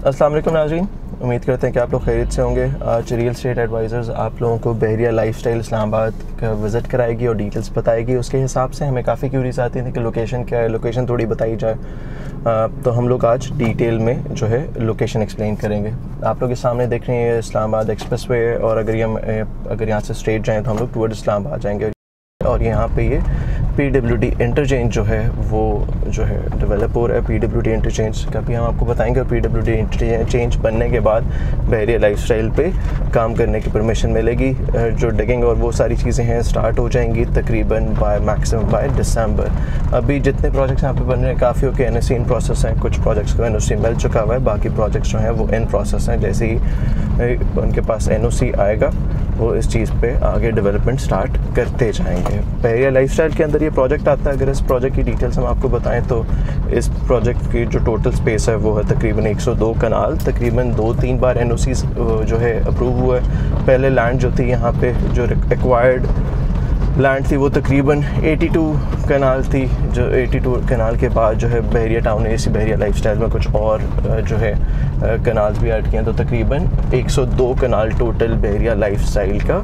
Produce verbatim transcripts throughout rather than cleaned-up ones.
अस्सलाम वालेकुम नाज़रीन, उम्मीद करते हैं कि आप लोग खैरियत से होंगे। आज रियल स्टेट एडवाइज़र्स आप लोगों को बहरिया लाइफस्टाइल इस्लामाबाद का विज़िट कराएगी और डिटेल्स बताएगी। उसके हिसाब से हमें काफ़ी क्यूरीज आती थी कि लोकेशन क्या है, लोकेशन थोड़ी बताई जाए। आ, तो हम लोग आज डिटेल में जो है लोकेशन एक्सप्लेन करेंगे। आप लोग के सामने देख रहे हैं इस्लामाबाद एक्सप्रेस वे, और अगर ये हम अगर यहाँ से स्ट्रेट जाएँ तो हम लोग टूवर्ड इस्लामाबाद जाएँगे। और यहाँ पे ये पी डब्ल्यू डी इंटरचेंज जो है वो जो है डेवलप हो रहा है। पी डब्ल्यू डी इंटरचेंज का भी हम आपको बताएंगे। पी डब्ल्यू डी इंटरचेंज बनने के बाद बहरिया लाइफस्टाइल पे काम करने की परमिशन मिलेगी। जो डिगिंग और वो सारी चीज़ें हैं स्टार्ट हो जाएंगी तकरीबन बाय मैक्सिमम बाय दिसंबर। अभी जितने प्रोजेक्ट्स यहाँ पे बन रहे हैं काफ़ी okay N O C in process हैं। कुछ प्रोजेक्ट्स को एन ओ सी मिल चुका हुआ है, बाकी प्रोजेक्ट्स जो हैं वो इन प्रोसेस हैं। जैसे ही उनके पास एन ओ सी आएगा वो इस चीज़ पे आगे डेवलपमेंट स्टार्ट करते जाएंगे। बहरिया लाइफस्टाइल के अंदर ये प्रोजेक्ट आता है। अगर इस प्रोजेक्ट की डिटेल्स हम आपको बताएं तो इस प्रोजेक्ट की जो टोटल स्पेस है वो है तकरीबन एक सौ दो कनाल। तकरीबन दो तीन बार एन ओ सी जो है अप्रूव हुआ है। पहले लैंड जो थी यहाँ पे जो एक्वायर्ड लैंड थी वो तकरीबन बयासी कनाल थी। जो बयासी कनाल के बाद जो है बहरिया टाउन एसी बहरिया लाइफस्टाइल में कुछ और जो है कनाल्स भी ऐड किए हैं, तो तकरीबन एक सौ दो कनाल टोटल बहरिया लाइफस्टाइल का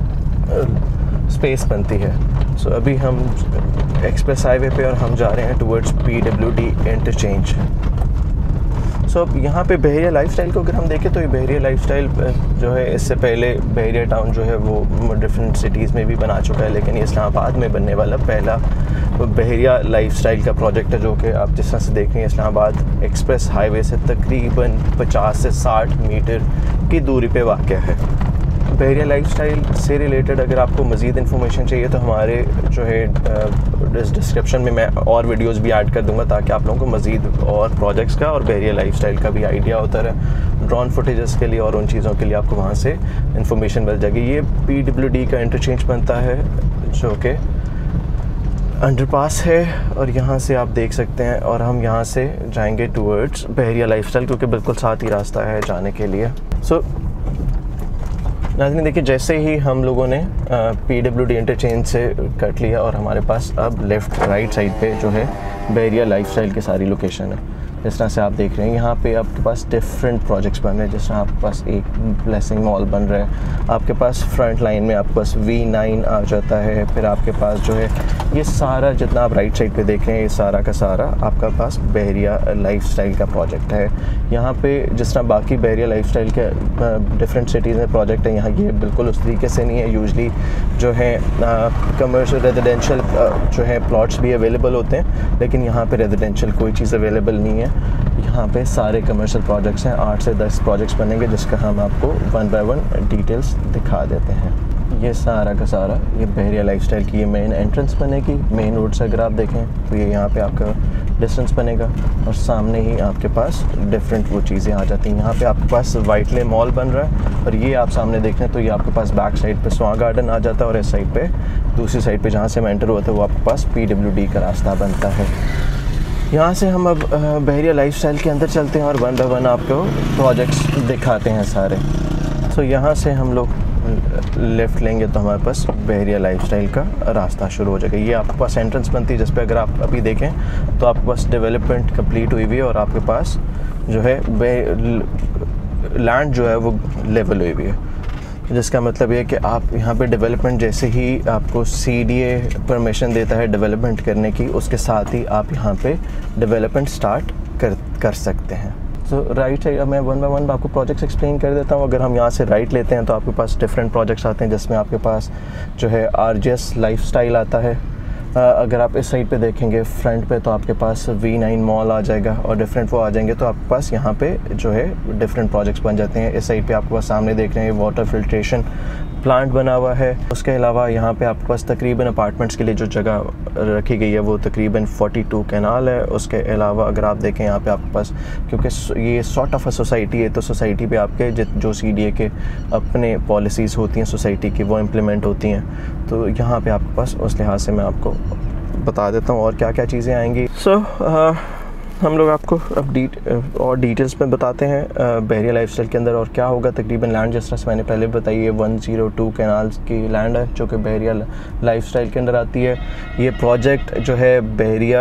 स्पेस बनती है। सो so, अभी हम एक्सप्रेस हाईवे पे और हम जा रहे हैं towards P W D interchange. So अब यहाँ पे बहरिया लाइफस्टाइल को अगर हम देखें तो ये बहरिया लाइफस्टाइल जो है इससे पहले बहरिया टाउन जो है वो डिफरेंट सिटीज़ में भी बना चुका है, लेकिन ये इस्लामाबाद में बनने वाला पहला बहरिया लाइफस्टाइल का प्रोजेक्ट है, जो कि आप जिस तरह से देख रहे हैं इस्लामाबाद एक्सप्रेस हाईवे से तकरीबन पचास से साठ मीटर की दूरी पे वाक़या है। बहरिया लाइफस्टाइल से रिलेटेड अगर आपको मज़ीद इन्फॉर्मेशन चाहिए तो हमारे जो है डिस्क्रिप्शन में मैं और वीडियोस भी ऐड कर दूंगा, ताकि आप लोगों को मज़ीद और प्रोजेक्ट्स का और बहरिया लाइफस्टाइल का भी आइडिया होता रहे। ड्रोन फुटेजेस के लिए और उन चीज़ों के लिए आपको वहाँ से इन्फॉर्मेशन मिल जाएगी। ये पी डब्ल्यू डी का इंटरचेंज बनता है जो कि अंडरपास है, और यहाँ से आप देख सकते हैं। और हम यहाँ से जाएंगे टूवर्ड्स बहरिया लाइफस्टाइल क्योंकि बिल्कुल साथ ही रास्ता है जाने के लिए। सो so, नाज़रीन देखिए, जैसे ही हम लोगों ने पी डब्ल्यू डी इंटरचेंज से कट लिया और हमारे पास अब लेफ़्ट राइट साइड पे जो है बहरिया लाइफस्टाइल की सारी लोकेशन है। जिस तरह से आप देख रहे हैं यहाँ पे आपके पास डिफरेंट प्रोजेक्ट्स बन रहे हैं। जिस तरह आपके पास एक ब्लेसिंग मॉल बन रहा है, आपके पास फ्रंट लाइन में आपके पास वी नाइन आ जाता है। फिर आपके पास जो है ये सारा जितना आप राइट साइड पे देख रहे हैं ये सारा का सारा आपका पास बहरिया लाइफस्टाइल का प्रोजेक्ट है। यहाँ पे जिस तरह बाकी बहरिया लाइफस्टाइल के डिफरेंट सिटीज़ में प्रोजेक्ट है, यहाँ ये बिल्कुल उस तरीके से नहीं है। यूजली जो है कमर्शियल रेजिडेंशियल जो है प्लॉट्स भी अवेलेबल होते हैं, लेकिन यहाँ पे रेजिडेंशियल कोई चीज़ अवेलेबल नहीं है। यहाँ पे सारे कमर्शियल प्रोजेक्ट्स हैं। आठ से दस प्रोजेक्ट्स बनेंगे जिसका हम आपको वन बाय वन डिटेल्स दिखा देते हैं। ये सारा का सारा ये बहरिया लाइफस्टाइल की ये मेन एंट्रेंस बनेगी। मेन रोड से अगर आप देखें तो ये यहाँ पे आपका डिस्टेंस बनेगा, और सामने ही आपके पास डिफरेंट वो चीज़ें आ जाती हैं। यहाँ पे आपके पास वाइटले मॉल बन रहा है, और ये आप सामने देख रहे हैं तो ये आपके पास बैक साइड पे स्वां गार्डन आ जाता है, और इस साइड पे दूसरी साइड पे जहाँ से हम एंटर हुआ था वो आपके पास पी डब्ल्यू डी का रास्ता बनता है। यहाँ से हम अब बहरिया लाइफस्टाइल के अंदर चलते हैं और वन बाय वन आपको प्रोजेक्ट्स दिखाते हैं सारे। सो so, यहाँ से हम लोग लेफ़्ट लेंगे तो हमारे पास बहरिया लाइफस्टाइल का रास्ता शुरू हो जाएगा। ये आपके पास एंट्रेंस बनती है जिस पे अगर आप अभी देखें तो आपके पास डेवलपमेंट कंप्लीट हुई हुई है, और आपके पास जो है लैंड जो है वो लेवल हुई हुई है, जिसका मतलब ये है कि आप यहाँ पे डेवलपमेंट जैसे ही आपको सी डी ए परमिशन देता है डेवलपमेंट करने की, उसके साथ ही आप यहाँ पे डेवलपमेंट स्टार्ट कर कर सकते हैं। सो राइट साइड मैं वन बाय वन आपको प्रोजेक्ट्स एक्सप्लेन कर देता हूँ। अगर हम यहाँ से राइट लेते हैं तो आपके पास डिफरेंट प्रोजेक्ट्स आते हैं, जिसमें आपके पास जो है आर जे एस लाइफस्टाइल आता है। अगर आप इस साइड पे देखेंगे फ्रंट पे तो आपके पास वी नाइन मॉल आ जाएगा, और डिफरेंट वो आ जाएंगे तो आपके पास यहाँ पे जो है डिफरेंट प्रोजेक्ट्स बन जाते हैं। इस साइड पे आपके पास सामने देख रहे हैं वाटर फिल्ट्रेशन प्लांट बना हुआ है। उसके अलावा यहाँ पे आपके पास तकरीबन अपार्टमेंट्स के लिए जो जगह रखी गई है वो तकरीबन बयालीस कैनाल है। उसके अलावा अगर आप देखें यहाँ पे आपके पास, क्योंकि ये सॉर्ट ऑफ अ सोसाइटी है, तो सोसाइटी पे आपके जो सी डी ए के अपने पॉलिसीज़ होती हैं सोसाइटी की वो इम्प्लीमेंट होती हैं। तो यहाँ पे आपके पास उस लिहाज से मैं आपको बता देता हूँ और क्या क्या चीज़ें आएंगी। सो so, हम लोग आपको अब डीट और डिटेल्स में बताते हैं बहरिया लाइफस्टाइल के अंदर और क्या होगा। तकरीबन लैंड जिस तरह से मैंने पहले बताई है वन ज़ीरो टू कैनाल्स की लैंड है जो कि बहरिया लाइफस्टाइल के अंदर आती है। ये प्रोजेक्ट जो है बहरिया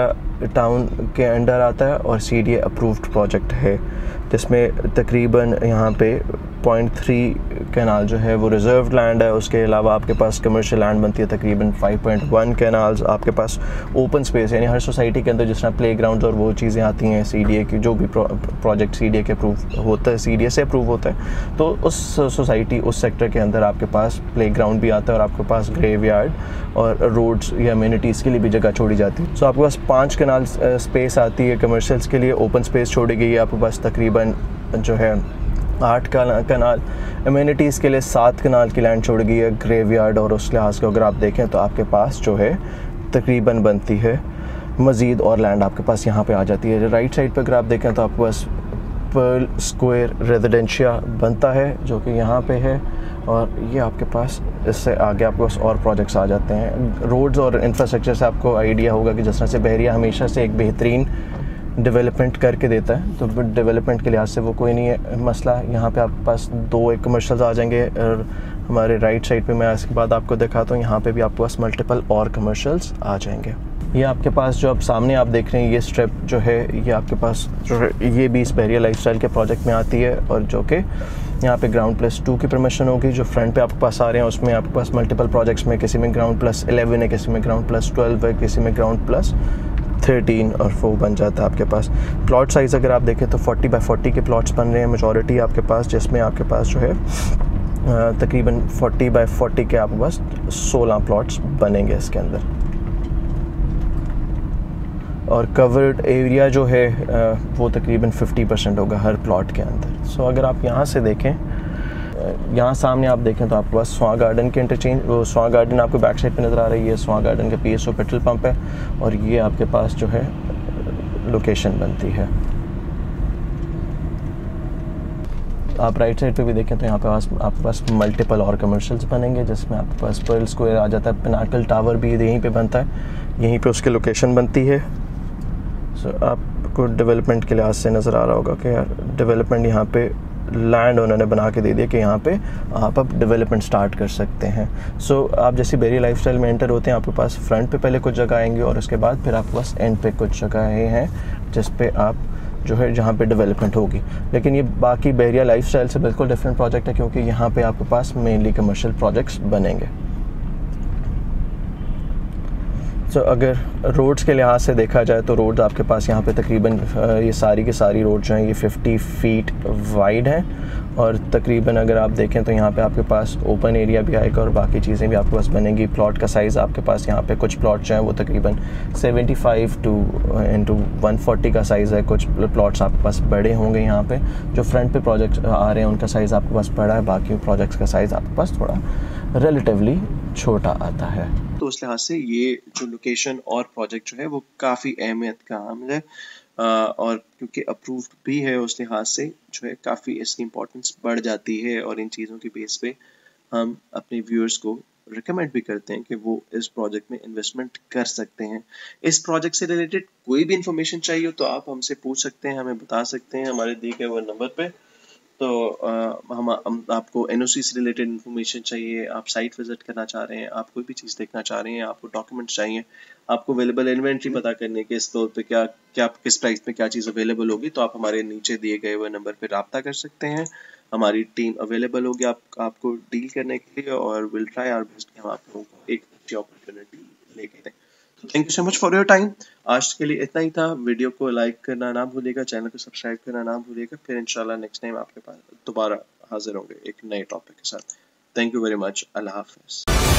टाउन के अंडर आता है और C D A approved project है, जिसमें तकरीबन यहाँ पे पॉइंट थ्री कैनाल जो है वो रिज़र्व लैंड है। उसके अलावा आपके पास कमर्शियल लैंड बनती है तकरीबन फाइव पॉइंट वन कैनाल्स। आपके पास ओपन स्पेस, यानी हर सोसाइटी के अंदर जिस तरह प्ले ग्राउंड और वो चीज़ें आती हैं सी डी ए की, जो भी प्रोजेक्ट सी डी ए के अप्रूव होता है, सी डी ए से अप्रूव होता है, तो उस सोसाइटी उस सेक्टर के अंदर आपके पास प्ले ग्राउंड भी आता है और आपके पास ग्रेव यार्ड और रोड्स या अम्यूनिटीज़ के लिए भी जगह छोड़ी जाती है। सो आपके पास पाँच कैनाल स्पेस आती है कमर्शियल्स के लिए, ओपन स्पेस छोड़ी गई है आपके पास तकरीबन जो है आठ कनाल, अम्यूनिटीज़ के लिए सात कनाल की लैंड छोड़ गई है ग्रेवयार्ड, और उस लिहाज को अगर आप देखें तो आपके पास जो है तकरीबन बनती है मज़ीद और लैंड आपके पास यहाँ पे आ जाती है। राइट साइड पे अगर आप देखें तो आपके पास पर्ल स्क्वायर रेजिडेंशिया बनता है जो कि यहाँ पे है, और ये आपके पास इससे आगे आपके पास और प्रोजेक्ट्स आ जाते हैं। रोड्स और इंफ्रास्ट्रक्चर से आपको आइडिया होगा कि जिस तरह से बहरिया हमेशा से एक बेहतरीन डेवलपमेंट करके देता है, तो डेवलपमेंट के लिहाज से वो कोई नहीं है मसला। यहाँ पे आपके पास दो एक कमर्शियल्स आ जाएंगे, और हमारे राइट साइड पे मैं इसके बाद आपको दिखाता हूँ, यहाँ पे भी आपके पास मल्टीपल और कमर्शियल्स आ जाएंगे। ये आपके पास जो अब सामने आप देख रहे हैं ये स्ट्रिप जो है ये आपके पास जो है ये भी इस बहरिया लाइफस्टाइल के प्रोजेक्ट में आती है, और जो कि यहाँ पे ग्राउंड प्लस टू की परमिशन होगी। जो फ्रंट पे आपके पास आ रहे हैं उसमें आपके पास मल्टीपल प्रोजेक्ट्स में किसी में ग्राउंड प्लस इलेवन है, किसी में ग्राउंड प्लस ट्वेल्व है, किसी में ग्राउंड प्लस थर्टीन और फोर बन जाता है आपके पास। प्लॉट साइज़ अगर आप देखें तो फोर्टी बाई फोर्टी के प्लॉट्स बन रहे हैं मेजॉरिटी आपके पास, जिसमें आपके पास जो है तकरीबन फोर्टी बाई फोर्टी के आपके पास सोलह प्लॉट्स बनेंगे इसके अंदर, और कवर्ड एरिया जो है वो तकरीबन फिफ्टी परसेंट होगा हर प्लॉट के अंदर। सो अगर आप यहाँ से देखें, यहाँ सामने आप देखें तो आपके पास स्वां गार्डन के इंटरचेंज, वो स्वां गार्डन आपको बैक साइड पे नज़र आ रही है, स्वां गार्डन का P S O petrol pump है, और ये आपके पास जो है लोकेशन बनती है। आप राइट साइड पे भी देखें तो यहाँ पे पास आपके पास मल्टीपल और कमर्शियल्स बनेंगे, जिसमें आपके पास पर्ल स्क्वायर आ जाता है, पिनाकल टावर भी यहीं पे बनता है, यहीं पे उसकी लोकेशन बनती है। सो so, आपको डेवलपमेंट के लिहाज से नज़र आ रहा होगा कि यार डेवलपमेंट यहाँ पे लैंड उन्होंने बना के दे दिया कि यहाँ पे आप अब डेवलपमेंट स्टार्ट कर सकते हैं। सो so, आप जैसे बहरिया लाइफस्टाइल में एंटर होते हैं आपके पास फ्रंट पे पहले कुछ जगह आएंगे, और उसके बाद फिर आपके पास एंड पे कुछ जगह हैं जिस पे आप जो है जहाँ पे डेवलपमेंट होगी। लेकिन ये बाकी बहरिया लाइफस्टाइल से बिल्कुल डिफरेंट प्रोजेक्ट है, क्योंकि यहाँ पे आपके पास मेनली कमर्शियल प्रोजेक्ट्स बनेंगे। सो so, अगर रोड्स के लिहाज से देखा जाए तो रोड्स आपके पास यहाँ पे तकरीबन ये सारी की सारी रोड जो हैं ये फिफ्टी फीट वाइड हैं, और तकरीबन अगर आप देखें तो यहाँ पे आपके पास ओपन एरिया भी आएगा और बाकी चीज़ें भी आपके पास बनेंगी। प्लॉट का साइज़ आपके पास यहाँ पे कुछ प्लॉट जो हैं वो तकरीबन seventy five to into one forty का साइज़ है, कुछ प्लॉट्स आपके पास बड़े होंगे। यहाँ पे जो फ्रंट पे प्रोजेक्ट आ रहे हैं उनका साइज़ आपके पास बड़ा है, बाकी प्रोजेक्ट्स का साइज़ आपके पास थोड़ा रिलेटिवली छोटा आता है। तो उस लिहाज से ये जो लोकेशन और प्रोजेक्ट जो है वो काफ़ी अहमियत का हामिल है, और क्योंकि अप्रूव्ड भी है उस लिहाज से जो है काफ़ी इसकी इम्पोर्टेंस बढ़ जाती है, और इन चीज़ों के बेस पे हम अपने व्यूअर्स को रिकमेंड भी करते हैं कि वो इस प्रोजेक्ट में इन्वेस्टमेंट कर सकते हैं। इस प्रोजेक्ट से रिलेटेड कोई भी इंफॉर्मेशन चाहिए हो तो आप हमसे पूछ सकते हैं, हमें बता सकते हैं हमारे दिए गए हुए नंबर पे। तो आ, हम, हम आपको एन ओ सी से रिलेटेड इन्फॉर्मेशन चाहिए, आप साइट विजिट करना चाह रहे हैं, आप कोई भी चीज़ देखना चाह रहे हैं, आपको डॉक्यूमेंट्स चाहिए, आपको अवेलेबल इन्वेंट्री पता करने के इस तौर पे क्या क्या किस प्राइस पे क्या चीज़ अवेलेबल होगी, तो आप हमारे नीचे दिए गए हुए नंबर पे रब्ता कर सकते हैं। हमारी टीम अवेलेबल होगी आप, आपको डील करने के लिए, और विल ट्राई आवर बेस्ट कि हम आप लोगों को एक अच्छी अपॉर्चुनिटी लेके दें। Thank you so much for your time. आज के लिए इतना ही था। वीडियो को लाइक करना ना भूलिएगा, चैनल को सब्सक्राइब करना ना भूलिएगा। फिर इंशाल्लाह नेक्स्ट टाइम आपके पास दोबारा हाजिर होंगे एक नए टॉपिक के साथ। Thank you very much. अल्लाह हाफिज़।